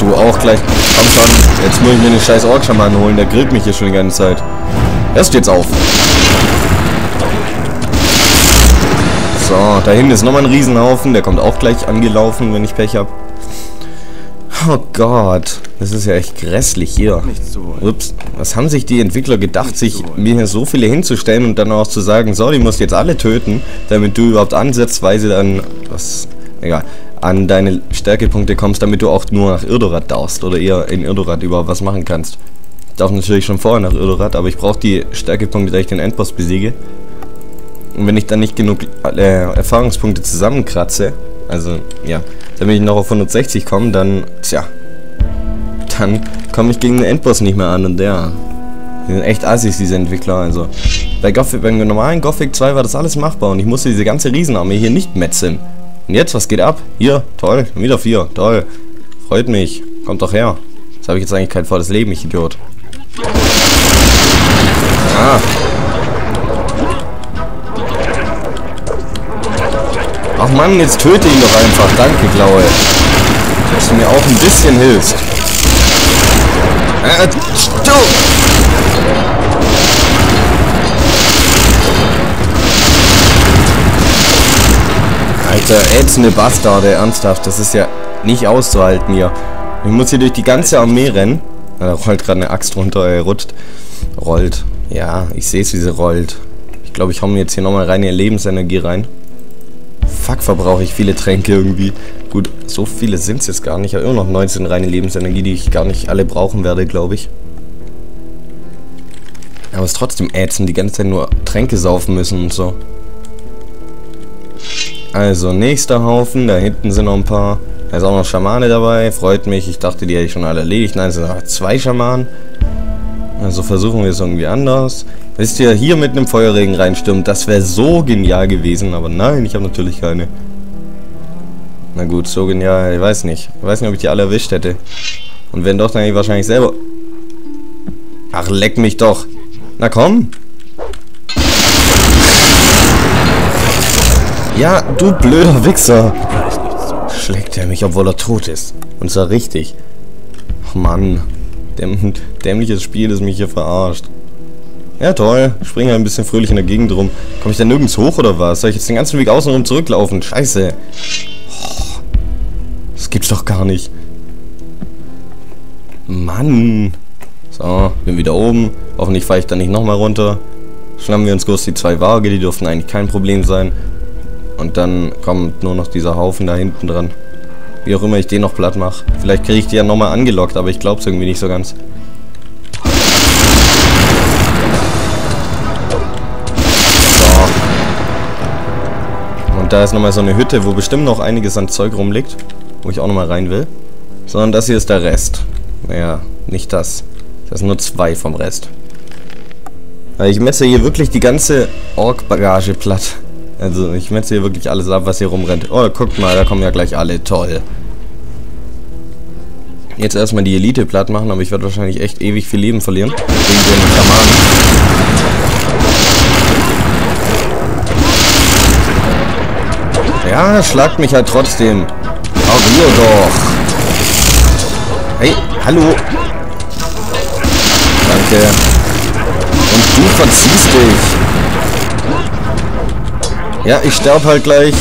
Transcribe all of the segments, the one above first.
du auch gleich. Komm schon, jetzt muss ich mir den scheiß Ork-Schamanen holen, der grillt mich hier schon die ganze Zeit. Hörst du jetzt auf? So, da hinten ist nochmal ein Riesenhaufen, der kommt auch gleich angelaufen, wenn ich Pech habe. Oh Gott, das ist ja echt grässlich hier. Ups, was haben sich die Entwickler gedacht, sich mir hier so viele hinzustellen und dann auch zu sagen, so, die musst jetzt alle töten, damit du überhaupt ansatzweise an, an deine Stärkepunkte kommst, damit du auch nur nach Irdorat darfst oder eher in Irdorat überhaupt was machen kannst. Ich darf natürlich schon vorher nach Irdorat, aber ich brauche die Stärkepunkte, da ich den Endboss besiege. Und wenn ich dann nicht genug Erfahrungspunkte zusammenkratze, also ja, damit ich noch auf 160 komme, dann, tja, dann komme ich gegen den Endboss nicht mehr an und der, die sind echt assis, diese Entwickler, also. Beim normalen Gothic 2 war das alles machbar und ich musste diese ganze Riesenarmee hier nicht metzeln. Und jetzt, was geht ab? Hier, toll, wieder 4, toll, freut mich, kommt doch her. Jetzt habe ich jetzt eigentlich kein volles Leben, ich Idiot. Ah. Ach Mann, jetzt töte ihn doch einfach. Danke, Klaue. Dass du mir auch ein bisschen hilfst. Alter, ätzende Bastarde, ernsthaft. Das ist ja nicht auszuhalten hier. Ich muss hier durch die ganze Armee rennen. Da rollt gerade eine Axt runter, rutscht. Rollt. Ja, ich sehe es, wie sie rollt. Ich glaube, ich hau mir jetzt hier nochmal rein in Lebensenergie rein. Fuck, verbrauche ich viele Tränke irgendwie. Gut, so viele sind es jetzt gar nicht. Ich habe immer noch 19 reine Lebensenergie, die ich gar nicht alle brauchen werde, glaube ich. Aber es ist trotzdem ätzend, die ganze Zeit nur Tränke saufen müssen und so. Also, nächster Haufen. Da hinten sind noch ein paar. Da ist auch noch Schamane dabei. Freut mich. Ich dachte, die hätte ich schon alle erledigt. Nein, es sind noch 2 Schamanen. Also versuchen wir es irgendwie anders. Wisst ihr, hier mit einem Feuerregen reinstürmen, das wäre so genial gewesen, aber nein, ich habe natürlich keine. Na gut, so genial, ich weiß nicht. Ich weiß nicht, ob ich die alle erwischt hätte. Und wenn doch, dann hätte ich wahrscheinlich selber... Ach, leck mich doch. Na komm. Ja, du blöder Wichser. Schlägt er mich, obwohl er tot ist. Und zwar richtig. Ach Mann. Dämliches Spiel, das mich hier verarscht. Ja toll, ich springe ein bisschen fröhlich in der Gegend rum. Komme ich da nirgends hoch oder was? Soll ich jetzt den ganzen Weg außenrum zurücklaufen? Scheiße. Oh, das gibt's doch gar nicht. Mann. So, bin wieder oben. Hoffentlich fahre ich da nicht nochmal runter. Schnappen wir uns kurz die 2 Waage, die dürften eigentlich kein Problem sein. Und dann kommt nur noch dieser Haufen da hinten dran. Wie auch immer ich den noch platt mache. Vielleicht kriege ich die ja nochmal angelockt, aber ich glaube es irgendwie nicht so ganz. So. Und da ist nochmal so eine Hütte, wo bestimmt noch einiges an Zeug rumliegt. Wo ich auch nochmal rein will. Sondern das hier ist der Rest. Naja, nicht das. Das sind nur 2 vom Rest. Also ich metze hier wirklich die ganze Ork-Bagage platt. Also ich metze hier wirklich alles ab, was hier rumrennt. Oh, guckt mal, da kommen ja gleich alle. Toll. Jetzt erstmal die Elite platt machen, aber ich werde wahrscheinlich echt ewig viel Leben verlieren. Wegen den Schamanen. Ja, schlagt mich halt trotzdem. Parier doch. Hey, hallo. Danke. Und du verziehst dich. Ja, ich sterbe halt gleich.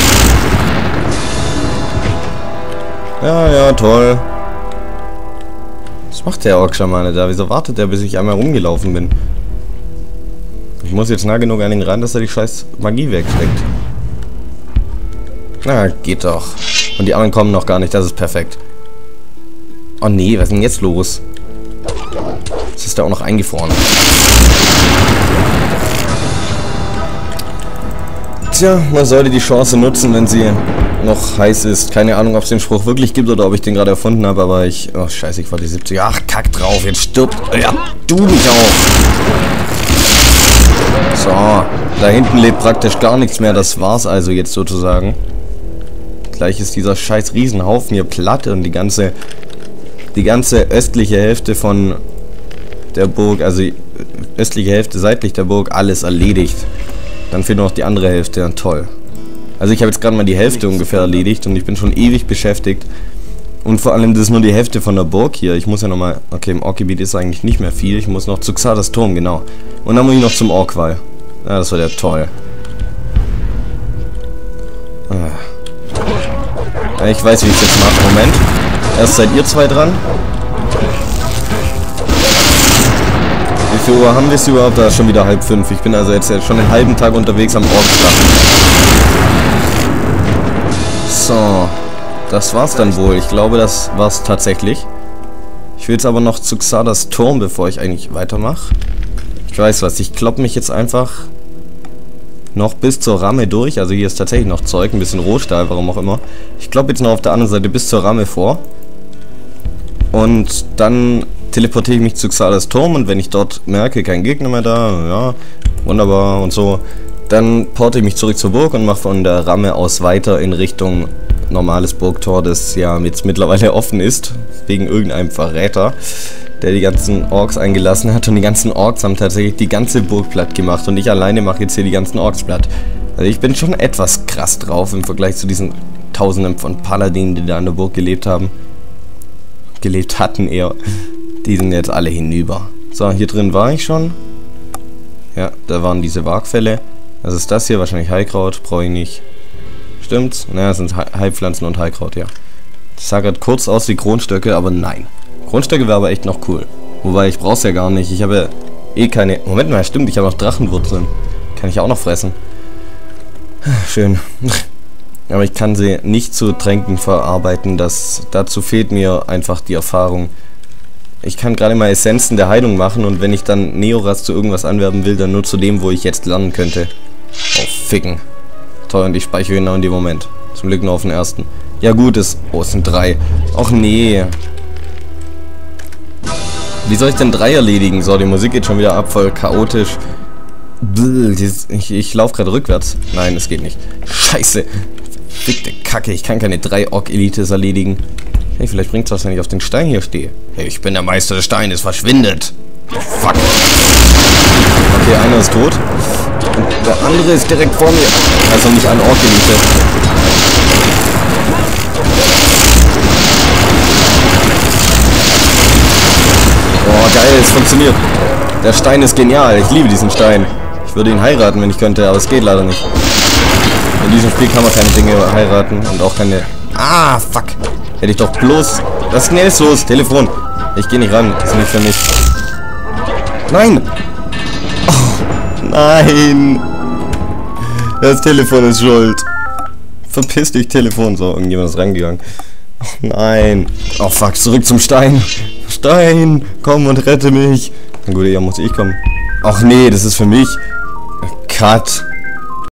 Ja, ja, toll. Was macht der Ork-Schamane da? Wieso wartet der, bis ich einmal rumgelaufen bin? Ich muss jetzt nah genug an ihn ran, dass er die scheiß Magie wegsteckt. Na, geht doch. Und die anderen kommen noch gar nicht, das ist perfekt. Oh nee, was ist denn jetzt los? Jetzt ist der auch noch eingefroren. Tja, man sollte die Chance nutzen, wenn sie noch heiß ist. Keine Ahnung, ob es den Spruch wirklich gibt oder ob ich den gerade erfunden habe, aber ich... Oh, scheiße, ich war die 70. Ach, kack drauf, jetzt stirbt... Ja, du mich auch. So, da hinten lebt praktisch gar nichts mehr. Das war's also jetzt sozusagen. Gleich ist dieser scheiß Riesenhaufen hier platt und die ganze östliche Hälfte von der Burg, also die östliche Hälfte seitlich der Burg, alles erledigt. Dann fehlt noch die andere Hälfte, ja, toll. Also ich habe jetzt gerade mal die Hälfte ungefähr erledigt und ich bin schon ewig beschäftigt. Und vor allem, das ist nur die Hälfte von der Burg hier. Ich muss ja nochmal... Okay, im Orkgebiet ist eigentlich nicht mehr viel. Ich muss noch zu Xardas Turm, genau. Und dann muss ich noch zum Orkwall. Ja, das wird ja toll. Ja, ich weiß, wie ich es jetzt mache. Moment. Erst seid ihr zwei dran. Wie viel Uhr haben wir es überhaupt? Da ist schon wieder 4:30. Ich bin also jetzt schon einen halben Tag unterwegs am Orkschlachten. So. Das war's dann wohl. Ich glaube, das war's tatsächlich. Ich will jetzt aber noch zu Xardas Turm, bevor ich eigentlich weitermache. Ich weiß was, ich klopp mich jetzt einfach noch bis zur Ramme durch. Also hier ist tatsächlich noch Zeug, ein bisschen Rohstahl, warum auch immer. Ich klopp jetzt noch auf der anderen Seite bis zur Ramme vor. Und dann teleportiere ich mich zu Xardas Turm und wenn ich dort merke, kein Gegner mehr da, ja, wunderbar und so, dann porte ich mich zurück zur Burg und mache von der Ramme aus weiter in Richtung normales Burgtor, das ja jetzt mittlerweile offen ist, wegen irgendeinem Verräter, der die ganzen Orks eingelassen hat und die ganzen Orks haben tatsächlich die ganze Burg platt gemacht und ich alleine mache jetzt hier die ganzen Orks platt. Also ich bin schon etwas krass drauf im Vergleich zu diesen Tausenden von Paladinen, die da in der Burg gelebt haben. Gelebt hatten eher. Die sind jetzt alle hinüber. So, hier drin war ich schon. Ja, da waren diese Wagfälle. Was ist das hier? Wahrscheinlich Heilkraut, brauche ich nicht. Stimmt's? Naja, es sind Heilpflanzen und Heilkraut, ja. Das sah gerade kurz aus wie Kronstöcke, aber nein. Kronstöcke wäre aber echt noch cool. Wobei, ich brauch's ja gar nicht. Ich habe ja eh keine... Moment mal, stimmt, ich habe noch Drachenwurzeln. Kann ich auch noch fressen. Schön. Aber ich kann sie nicht zu Tränken verarbeiten. Dazu fehlt mir einfach die Erfahrung. Ich kann gerade mal Essenzen der Heilung machen und wenn ich dann Neoras zu irgendwas anwerben will, dann nur zu dem, wo ich jetzt lernen könnte. Oh, ficken. Toll, und ich speichere genau in dem Moment. Zum Glück nur auf den ersten. Ja gut, es sind 3. Och nee. Wie soll ich denn 3 erledigen? So, die Musik geht schon wieder ab, voll chaotisch. Ich laufe gerade rückwärts. Nein, es geht nicht. Scheiße. Fickte Kacke, ich kann keine 3 Ork-Elites erledigen. Hey, vielleicht bringt's was, wenn ich auf den Stein hier stehe. Hey, ich bin der Meister des Steines, verschwindet. Oh, fuck. Okay, einer ist tot. Und der andere ist direkt vor mir. Also nicht ein Ork-Elite. Oh, geil, es funktioniert. Der Stein ist genial. Ich liebe diesen Stein. Ich würde ihn heiraten, wenn ich könnte, aber es geht leider nicht. In diesem Spiel kann man keine Dinge heiraten und auch keine... Ah, fuck. Hätte ich doch bloß... Was ist denn jetzt los? Telefon. Ich gehe nicht ran. Das ist nicht für mich. Nein! Oh, nein! Das Telefon ist schuld. Verpiss dich, Telefon. So, irgendjemand ist rangegangen. Oh nein. Oh fuck, zurück zum Stein. Stein, komm und rette mich. Na gut, ja, muss ich kommen. Ach nee, das ist für mich. Cut.